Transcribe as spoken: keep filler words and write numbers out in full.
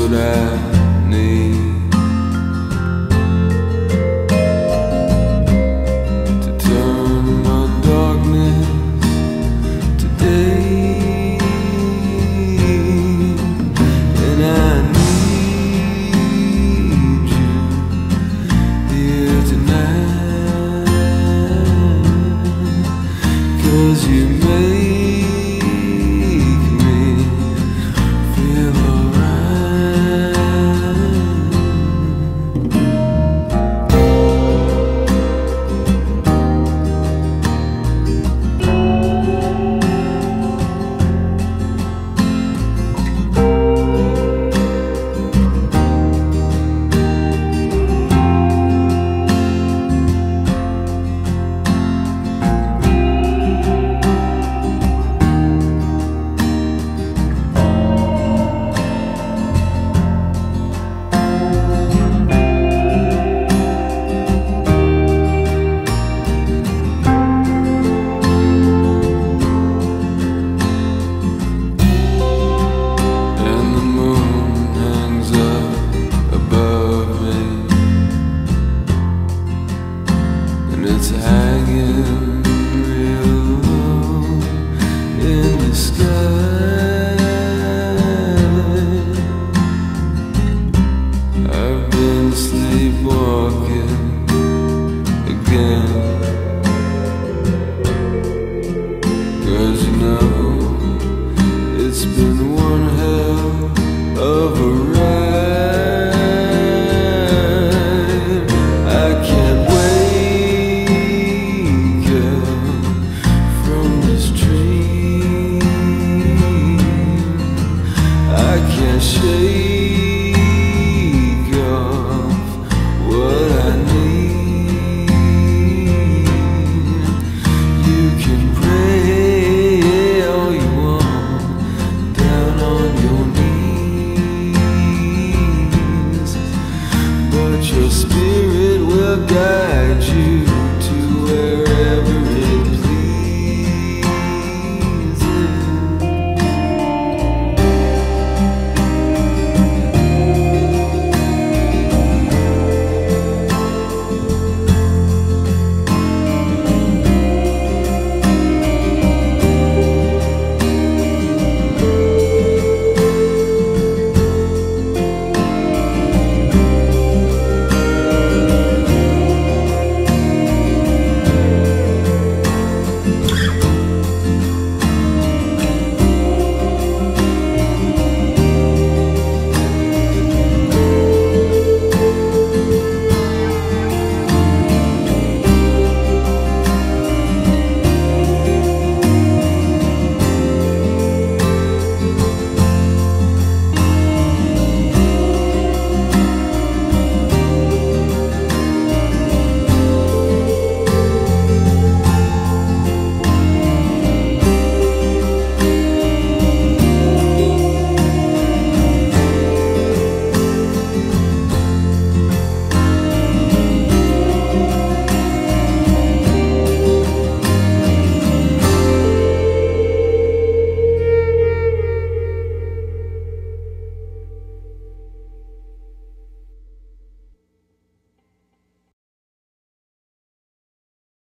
what I need. You make me feel alright. It's hanging real low in the sky. I've been sleepwalking again, 'cause you know it's been one hell of a ride. I can't wait shake off what I need. You can pray all you want down on your knees, but your spirit will guide